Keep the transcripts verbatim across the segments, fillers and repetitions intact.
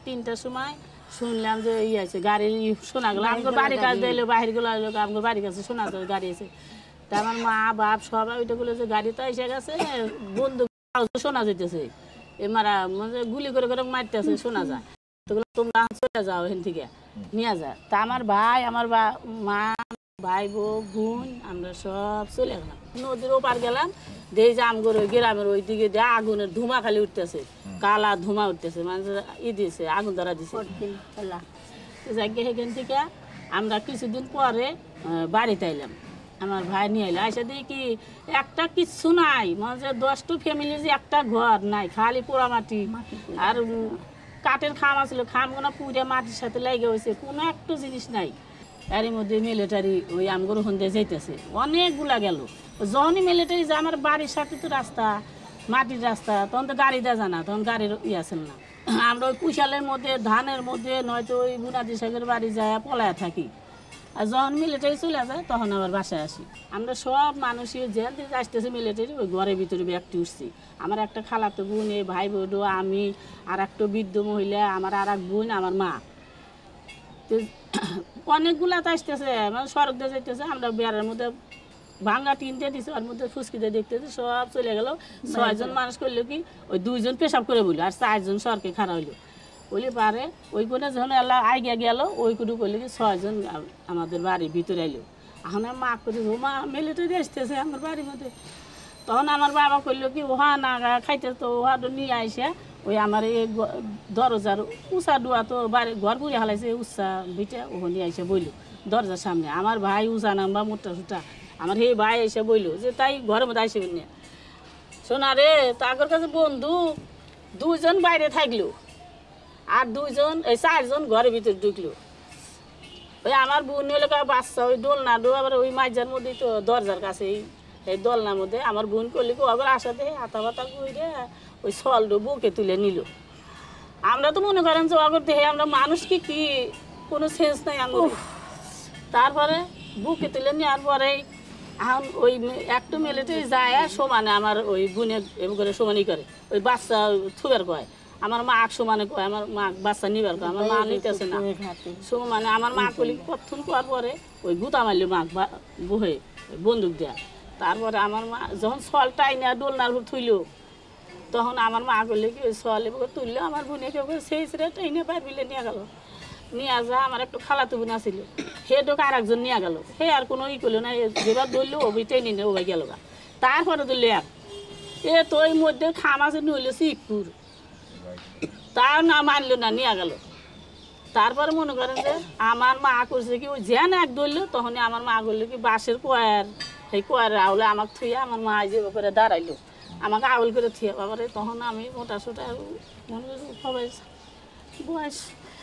তিনটার সময় শুনলাম যে ই আছে গাড়ি শোনা গেল আমার বাড়ির কাছে দিলো বাহির গুলো আমার বাড়ির কাছে শোনা যায় গাড়ি আছে তা আমার মা বাপ সবাই ওইটা বলে যে গাড়ি তো এসে গেছে বন্ধু শোনা যেতেছে এ মারা মানে গুলি করে করে মারতেছে শোনা যায় তোমরা চলে যাও এখান থেকে নিয়ে যায় তা আমার ভাই আমার মা ভাই বউ বোন আমরা সব চলে গেলাম নদীর ওপার গেলাম দিয়ে যে আমগর ওই গ্রামের ওই দিকে দিয়ে আগুনের ধুমা খালি উঠতেছে কালা ধুমা উঠতেছে মানে ই দিয়েছে আগুন ধরা দিছে সেখান থেকে আমরা কিছুদিন পরে বাড়িতে আইলাম আমার ভাই নিয়ে এলো আইসা দিয়ে কি একটা কিচ্ছু নাই মানে দশটা ফ্যামিলি যে একটা ঘর নাই খালি পোড়া মাটি আর কাঠের খাম আছিল খামগুলো পুড়ে মাটির সাথে লেগে হয়েছে কোনো একটা জিনিস নাই এর মধ্যে মিলিটারি ওই আমগর ওখান দিয়ে যাইতেছে অনেকগুলা গেল যখনই মিলিটারি যে আমার বাড়ির সাথে তো রাস্তা মাটির রাস্তা তখন তো গাড়ি দেওয়া না তখন গাড়ির ই আসেন না আমরা ওই কুশালের মধ্যে ধানের মধ্যে নয়তো ওই বুনাদি সাহেবের বাড়ি যায় পলায় থাকি আর যখন মিলিটারি চলে যায় তখন আবার বাসায় আসি আমরা সব মানুষই জেল দিয়ে আসতেছে মিলিটারি ওই ঘরের ভিতরে ব্যাগটি উঠছি আমার একটা খালাতো বোন এই ভাই বোন আমি আর একটা বৃদ্ধ মহিলা আমার আর এক বোন আমার মা তো অনেকগুলা তো আসতেছে মানে সড়ক দিয়ে যাইতেছে আমরা বেড়ার মধ্যে ভাঙ্গা টিন দিয়ে দিছে ওর মধ্যে ফুসকি দিয়ে দেখতেছে সব চলে গেল ছয়জন মানুষ করলো কি ওই দুইজন পেশাব করে বললো আর চারজন সরকে খাড়া হইলো বলি পারে ওই কোনে যখন এলা আইগিয়া গেল ওই কোনো করলো কি ছয়জন আমাদের বাড়ির ভিতরে আইলো এখন মা করে মা মিলিটারি আসতেছে আমার বাড়ির মধ্যে তখন আমার বাবা করলো কি ওহা না খাইতে তো ওহা নিয়ে আইসে ওই আমার এই দরজার উষা ডুয়া তো বাড়ি ঘর পুড়ে হালাইছে উষা বিটা ওহ নিয়ে আইসে বইলো দরজার সামনে আমার ভাই উষা নাম্বা মোটা সুটা আমার সেই ভাই এসে বইলো যে তাই ঘরের মধ্যে আইসে নিয়ে শোনা রে তাগর কাছে বন্ধু দুইজন বাইরে থাকলো আর দুইজন এই চারজন ঘরের ভিতরে ঢুকলো ওই আমার বোন হলো বাচ্চা ওই দোলনা ডো আবার ওই মাইজার মধ্যেই তো দরজার কাছে এই দোলনার মধ্যে আমার বোন করলি কি আবার আসাতে হাতা বাতা করে ওই সলডো বুকে তুলে নিল আমরা তো মনে করেন যে অগর দেহে আমরা মানুষ কি কি কোনো সেন্স নাই আমার তারপরে বুকে তুলে নেওয়ার পরে এখন ওই একটু মিলিটারি যায় সমানে আমার ওই বোনে এমন করে সমানই করে ওই বাচ্চা থুবের কয় আমার মা সমানে কয় আমার মা বাচ্চা নিবার কয় আমার মা নিতেছে না সমানে আমার মা কলি প্রথম করার পরে ওই গুতা মারল মা বহে বন্দুক দেয়া তারপরে আমার মা যখন সল টাইনা দোলনার উপর থুইল তখন আমার মা করলে কি ওই সল এবার তুললো আমার বোনে কেউ সেই সেটা টাইনে পারবিলে নিয়ে গেল নিয়ে যা আমার একটু খালাতো বোন আসিল সে টোকে আর একজন নিয়ে গেল সে আর কোনো ই করলো না যেবার ধরলো ওই টেনে নিয়ে ওই গেল গা তারপরে ধরলো এক এ তো ওই মধ্যে খাম আছে নইলো শিবপুর তাও না মানলো না নিয়ে গেল তারপরে মনে করেন যে আমার মা করছে কি ওই যেন এক ধরলো তখনই আমার মা করলো কি বাঁশের কোয়ার সেই কোয়ার আউলে আমাকে থুয়ে আমার মা যে করে দাঁড়াইলো আমাকে আউল করে থুয়ে বাবারে তখন আমি মোটা সোটা মনে করছি সবাই বয়স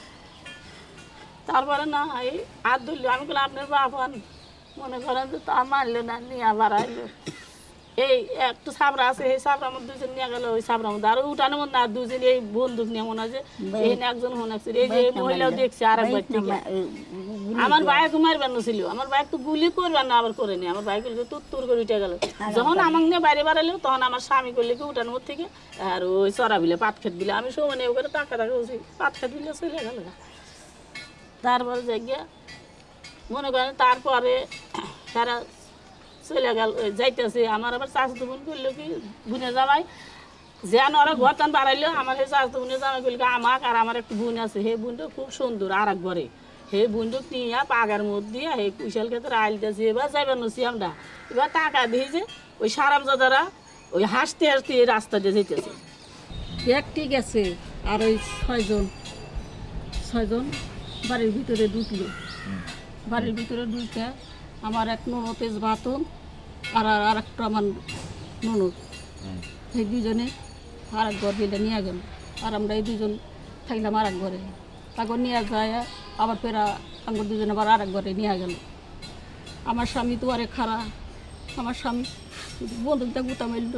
তারপরে না এই হাত ধরলো আমি বললাম আপনার বাপান মনে করেন যে তা মানলো না নিয়ে আবার আইলো এই একটু সাবরা আছে এই সাবরার মধ্যে দুজন নিয়ে গেল ওই সাবরার মধ্যে আর উঠানোর মধ্যে আর দুজন এই বন্দুক নিয়ে মনে হয় যে এই একজন মনে হচ্ছে এই যে মহিলাও দেখছে আর একবার থেকে আমার বাইক মারবানো ছিল আমার বাইক তো গুলি করবানো আবার করে নি আমার বাইক তো তুর করে উঠে গেল যখন আমাকে নিয়ে বাইরে বাড়ালো তখন আমার স্বামী করলে কি উঠানোর মধ্যে থেকে আর ওই চড়া বিলে পাট খেত বিলে আমি সমানে ওখানে টাকা টাকা বলছি পাট খেত বিলে চলে গেল তারপরে জায়গা মনে করেন তারপরে তারা চলে গেল যাইতেছে আমার আবার চাষতো বোন করলো কি বোনে জামাই যেন ওরা ঘর টান বাড়াইলো আমার সেই চাষতো বোনে জামাই করলো আমাকে আর আমার একটু বোন আছে সেই বোনটা খুব সুন্দর আর এক ঘরে সেই বোনটা নিয়ে পাগার মধ্যে দিয়ে সেই কুশাল ক্ষেত্রে আইল দিয়েছে এবার যাইবার নছি আমরা এবার টাকা দিয়ে যে ওই সারামজাদারা ওই হাসতে হাসতে এই রাস্তা দিয়ে যেতেছে একটি গেছে আর ওই ছয়জন ছয়জন বাড়ির ভিতরে ঢুকলো বাড়ির ভিতরে ঢুকে আমার এক ননদ বাতন আর আর একটা আমার ননদ এই দুজনে আর এক ঘর দিলে নিয়ে গেল আর আমরা এই দুজন থাকলাম আর এক ঘরে তারপর নিয়ে যায় আবার ফেরা আমার দুজনে আবার আর এক ঘরে নিয়ে গেল আমার স্বামী তো আরে খারাপ আমার স্বামী বন্ধুটা গুতা মারল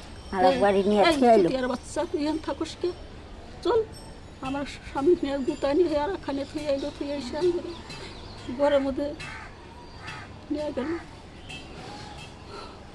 আর বাচ্চা তুই এখানে থাকস কে চল আমার স্বামী নিয়ে গুতা নিয়ে আর এখানে থুয়ে আইলো থুয়ে এসে ঘরের মধ্যে নিয়ে গেল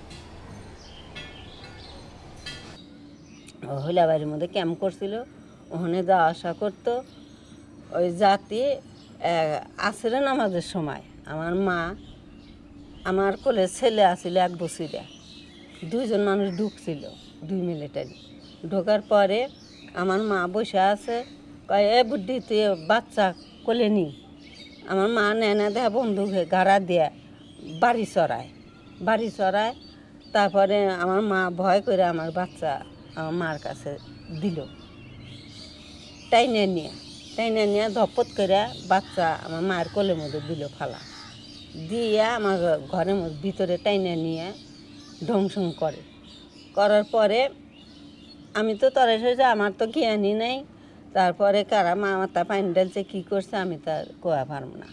হইলাবাড়ির মধ্যে ক্যাম্প করছিল ওখানে যাওয়া আসা করতো। ওই জাতি আসরে নামাজের সময় আমার মা, আমার কোলে ছেলে আসছিল এক বছরে, দুইজন মানুষ ঢুকছিল, দুই মিলিটারি। ঢোকার পরে আমার মা বসে আছে, কয় এ বুদ্ধি তুই বাচ্চা কোলে নি। আমার মা নেনা দেয়া বন্দুক গাড়া দিয়ে বাড়ি চড়ায়, বাড়ি চড়ায়। তারপরে আমার মা ভয় করে আমার বাচ্চা আমার মার কাছে দিল, টাইনে নিয়ে টাইনে নিয়ে ধপত করে বাচ্চা আমার মায়ের কোলের মধ্যে দিল ফালা দিয়ে আমার ঘরের মধ্যে ভিতরে টাইনে নিয়ে ধ্বংসং করে। করার পরে আমি তো তরে সে আমার তো জ্ঞানই নেই। তারপরে কারা মা মাথা পানি ডালছে কী করছে আমি তার কোয়া পারব না।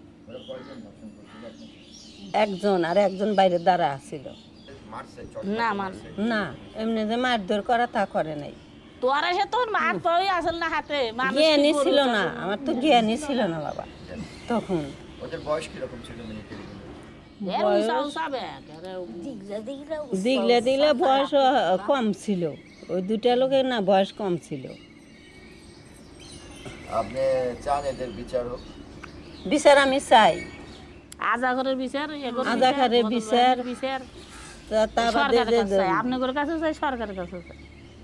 একজন আর একজন বাইরে দাঁড়া আসছিল। না না এমনি যে মারধর করা তা করে নাই। তোরা সে তোর মার তোই আসল না হাতে, জ্ঞানই ছিল না, আমার তো জ্ঞানই ছিল না বাবা তখন। ওদের বয়স কিরকম ছিল? দিগলে দিগলে বয়স কম ছিল, ওই দুটা লোকের না বয়স কম ছিল। আপনি চান এদের বিচার হোক? বিচার আমি চাই, আজাঘরের বিচার, আজাঘরের বিচার বিচার আপনাদের কাছে চাই, সরকারের কাছে চাই।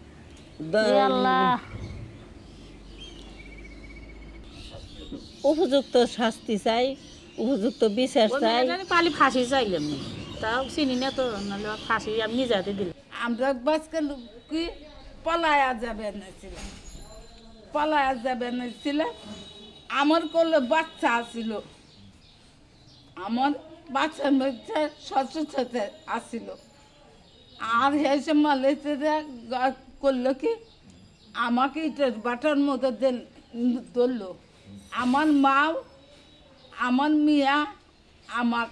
উপযুক্ত শাস্তি চাই, উপযুক্ত বিচার চাই। পালি ফাঁসি চাইলাম তাও চিনি না তো, নাহলে ফাঁসি আমি নিজাতে দিলাম। আমরা বাসকে কি পলায়া যাবে না ছিল, পলায়া যাবে না ছিল। আমার কোলে বাচ্চা আসিল, আমার বাচ্চার মধ্যে শ্বশুর সাথে আসিল। আর হেসে মালেতে করলো কি আমাকে ইটের বাটার মধ্যে ধরলো। আমার মা, আমার মিয়া, আমার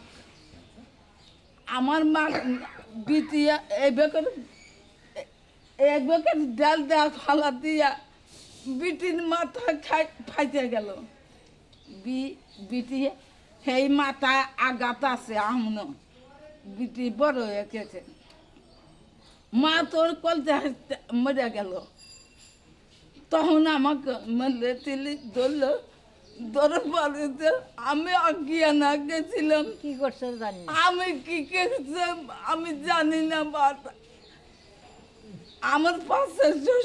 আমার মা বিটিয়া এই বেকের এক বেকের ডাল দেওয়া ফালা দিয়া বিটির মাথা খাই ফাইতে গেল। বি বিটি সেই মাথা আঘাত আছে, আমন বিটি বড় হয়ে গেছে। মা তোর কলতে মরে গেল। তখন আমাকে মরলে তিলি ধরলো, ধরার পরে আমি অজ্ঞান না গেছিলাম। কি করছে জানি আমি কি করছে আমি জানি না। আমার পাশে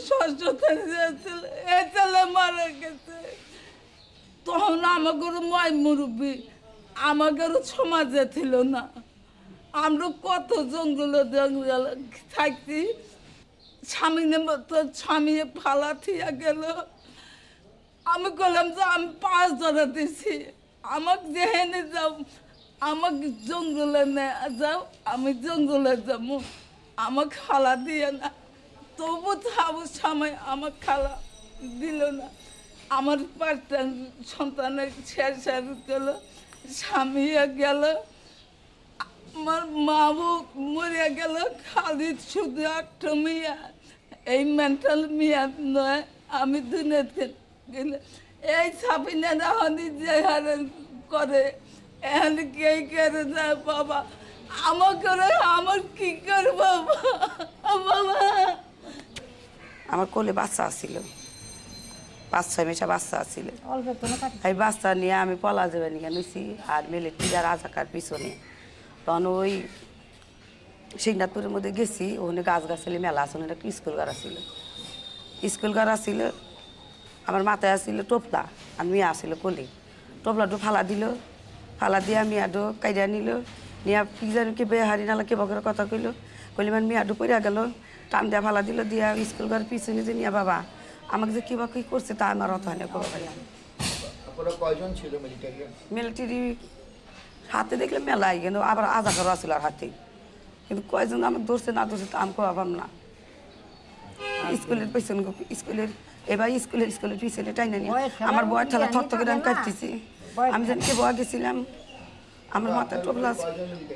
এ ছেলে মারা গেছে। তখন আমাকে ময় মুরব্বী আমাকে সমাজে ছিল না। আমরা কত জঙ্গলে জঙ্গলে থাকছি, স্বামী তো স্বামী ফালা থিয়া গেল। আমি বললাম যে আমি পাঁচ ধরে দিছি, আমাকে যেহেনে যাও, আমাকে জঙ্গলে যাও, আমি জঙ্গলে যাবো, আমাকে খালা দিয়ে না। তবু থাবো স্বামী আমার খালা দিল না। আমার পাঁচটা সন্তানের শেষ শেষ গেল, স্বামী গেল, আমার মাও মরে গেল। খালি শুধু একটা মেয়া, এই মেন্টাল মেয়া নয়। আমি দুনিয়াতে গেলে এই সাপিনা হনি যে হারে করে এখন কে করে যায় বাবা, আমার করে আমার কি করব বাবা। আমার কোলে বাচ্চা আসছিল, পাঁচ ছয় মেশা বাচ্চা আসছিল। এই বাচ্চা নিয়ে আমি পলা যাবে নিয়ে নিছি আর মিলিটারি আর আজাকার পিছনে। তখন ওই সিংনাথপুরের মধ্যে গেছি, ওখানে গাছ গাছালি মেলা আছে, ওখানে একটা স্কুল ঘর আসছিল। স্কুল ঘর আসছিল, আমার মাথায় আসছিল টোপলা আর মেয়ে আসছিল কোলে। টোপলাটো ফালা দিল, ফালা দিয়ে মেয়াডো কাইরা নিল, নিয়ে কি জানি কি বেহারি নালা কে বকের কথা কইল, কইলে মানে মেয়াডো পড়িয়া গেল, টান দেওয়া ফালা দিল, দিয়া স্কুল ঘর পিছনে যে নিয়ে বাবা আমাকে যে কিবা কি করছে তা আমার অত হয় না। কয়জন ছিল মিলিটারি? মিলিটারি হাতে দেখলে মেলাই, কিন্তু আবার আজাকারও আসছিল আর হাতে, কিন্তু কয়জন আমার ধরছে না ধরছে তা আমি পাবাম না। স্কুলের পেছনে স্কুলের এবার স্কুলের স্কুলের পিছনে টাইনা নিয়ে আমার বয়ের ঠেলা থর থেকে আমি কাটতেছি। আমি যেন কে বয়া গেছিলাম, আমার মাথায় টোপলা আছে।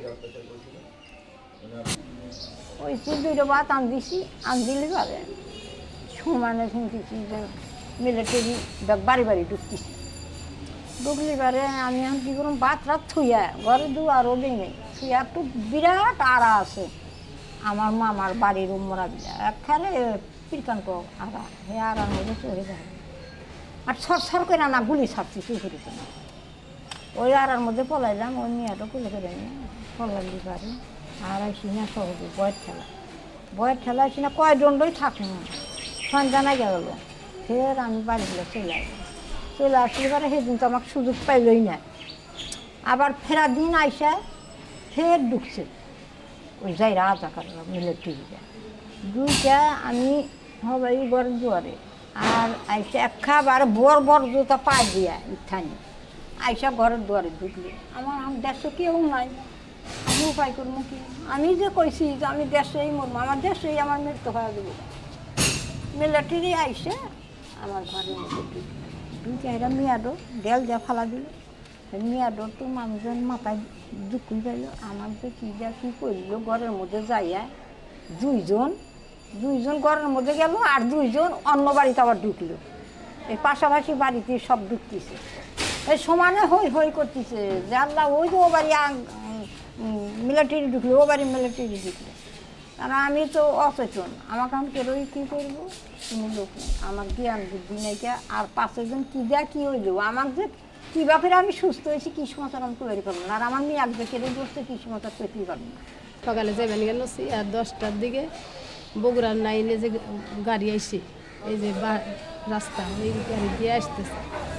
ওই দুটো বাত আন দিছি, আন দিলে পারে সমানে শুনতেছি যে মিলিটারি বাড়ি বাড়ি ঢুকতেছি। ঢুকলি পারে আমি এখন কী করুন বাত রাত থুইয়া ঘরে দু আরও দিই নেই, থুইয়া একটু বিরাট আড়া আছে, আমার মামার বাড়ির উম্মরা বিলা একখানে পিরকান কো আরা হে আরার মধ্যে চলে যায় আর সর সর করে না গুলি ছাড়ছি পুকুরিতে ওই আরার মধ্যে পলাইলাম ওই মেয়েটা কুলে করে নিয়ে পলাইলি পারি আর আইসি না সহজে বয়ের খেলা বয়ের খেলা আইসি না কয় দণ্ডই থাকি না সন্ধ্যা না গেল ফের আমি বাড়িগুলো চলে আসলাম চলে আসলে পরে সেদিন তো আমাকে সুযোগ পাইলই না আবার ফেরা দিন আইসা ফের ঢুকছে ওই যাই রাজাকাররা মিলিটারিটা দুইটা আমি হবাই ঘরের দুয়ারে আর আইসা একখাবার বড় বড় জুতা পা দিয়া ইথানি আইসা ঘরের দুয়ারে ঢুকলি আমার দেশে কেউ নাই আমি উপায় করবো কি আমি যে কইছি যে আমি দেশেই মরবো আমার দেশেই আমার মৃত্যু হয়ে দেবো মিলিটারি আইসে আমার ঘরের মধ্যে ঢুকলি ঢুকে এরা মেয়াদো দেল দিয়া ফালা দিল মেয়াদো তো মানুষজন মাথায় দুঃখ পাইল আমার যে কী যা কী করলো ঘরের মধ্যে যাইয়া দুইজন দুইজন ঘরের মধ্যে গেল আর দুইজন অন্য বাড়িতে আবার ঢুকলো এই পাশাপাশি বাড়িতে সব ঢুকতেছে এই সমানে হই হই করতেছে যে আল্লাহ ওই যে ও বাড়ি মিলিটারি ঢুকলো ও বাড়ি মিলিটারি ঢুকলো কারণ আমি তো অচেতন আমাকে আমি কেরোই কী করবো কোনো লোক নেই আমার জ্ঞান বুদ্ধি নাইকা আর পাঁচজন কী দেয়া কী হইল আমার যে কী ব্যাপারে আমি সুস্থ হয়েছি কী সমাচার আমি তৈরি করবো না আর আমার মেয়ে একবার কেটে বসতে কী সমাচার তৈরি করবো না সকালে যাবেন গেল আর দশটার দিকে বগুড়ার নাইনে যে গাড়ি আইসি এই যে রাস্তা ওই গাড়ি দিয়ে আসতেছে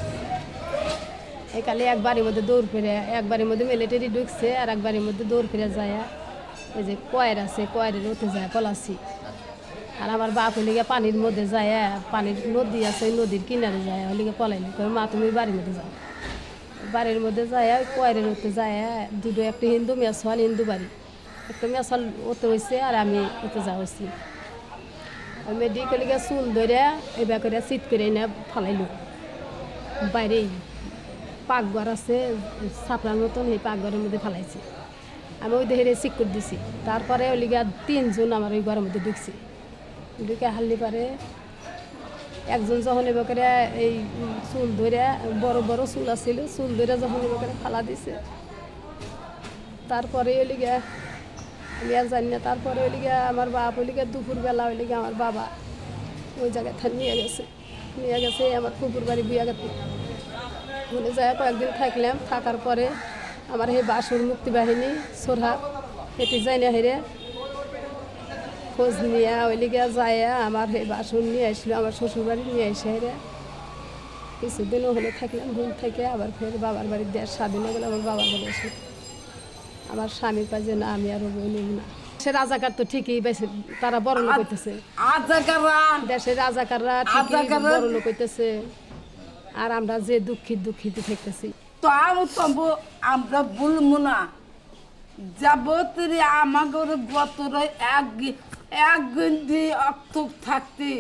এই কালে এক বাড়ির মধ্যে দৌড় ফিরে এক বাড়ির মধ্যে মিলিটারি ঢুকছে আর এক বাড়ির মধ্যে দৌড় ফিরে যায় ওই যে কয়ের আছে কয়ের ওতে যায় পলাশি আর আমার বাপ হলিগে পানির মধ্যে যায় পানির নদী আছে ওই নদীর কিনারে যায় হলিগে পলাইনি কয়ে মা তুমি বাড়ির মধ্যে যাও বাড়ির মধ্যে যায় ওই কয়ের ওতে যায় দুটো একটা হিন্দু মেসল হিন্দু বাড়ি একটা মেসল ওতে হয়েছে আর আমি ওতে যা হয়েছি ওই মেডিকেলিগে চুল ধরে এবার করে চিট করে এনে ফালাইল বাইরেই পাকঘর আছে ছাপড়ার মতন এই পাকঘরের মধ্যে ফালাইছি আমি ওই দেখে চিক করে দিছি তারপরে ওই লিগা তিনজন আমার ওই ঘরের মধ্যে ঢুকছি ঢুকে হারলি পারে একজন যখন এবার করে এই চুল ধরে বড় বড় চুল আছিল চুল ধরে যখন এবার করে ফালা দিছে তারপরে ওই লিগা আমি আর জানি না তারপরে ওই লিগা আমার বাপ ওই লিগা দুপুরবেলা ওই লিগা আমার বাবা ওই জায়গায় নিয়ে গেছে নিয়ে গেছে আমার পুকুর বাড়ি বিয়াগাতে ওখানে যায় কয়েকদিন থাকলাম থাকার পরে আমার সেই বাসুর মুক্তিবাহিনী সোরহা এটি যাই না হেরে খোঁজ নিয়ে ওই লিগে যায় আমার সেই বাসুর নিয়ে আসলো আমার শ্বশুরবাড়ি নিয়ে এসে হেরে কিছুদিন ওখানে থাকলাম ঘুম থেকে আবার ফের বাবার বাড়ির দেশ স্বাধীন হয়ে গেলে আমার বাবার বাড়ি আসলো আমার স্বামীর কাছে না আমি আরো বই নেব না দেশের রাজাকার তো ঠিকই বেশি তারা বড় লোক হইতেছে দেশের রাজাকাররা ঠিকই বড় লোক হইতেছে আর আমরা যে দুঃখিত দুঃখিত থাকতেছি তো আমরা বলবো না যাবতীয় আমাকে গতর এক এক গন্ডি অক্ত থাকতে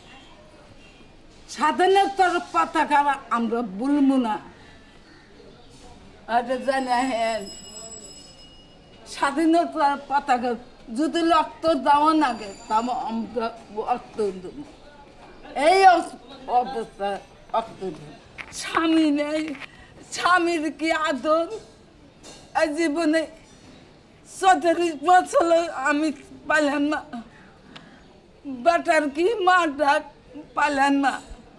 স্বাধীনতার পতাকা আমরা বলবো না এটা জানা হ্যাঁ স্বাধীনতার পতাকা যদি রক্ত দেওয়া লাগে তাহলে আমরা রক্ত দেব এই অবস্থা রক্ত দেব স্বামী নেই স্বামীর কি আদর জীবনে চৌত্রিশ বছর আমি পাইলাম না বেটার কি মাটা পাইলাম না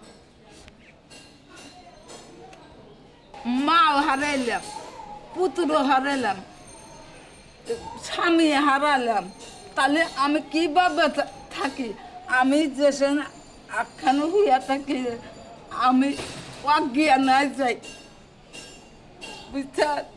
মাও হারাইলাম পুত্র হারাইলাম স্বামী হারালাম তাহলে আমি কিভাবে থাকি আমি যে আখ্যান হইয়া থাকি আমি অজ্ঞান যাই বুঝতে